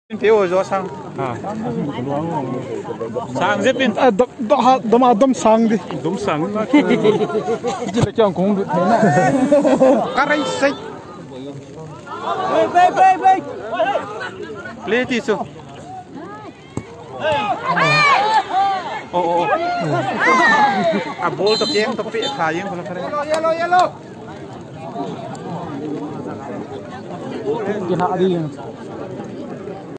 Phiếu rồi sang sang rất pin đom sang đi đúng sang chỉ là chọn cũng được thế nào các anh say lấy tí số à ball tập giang tập bịa thả giang còn là cái nào đi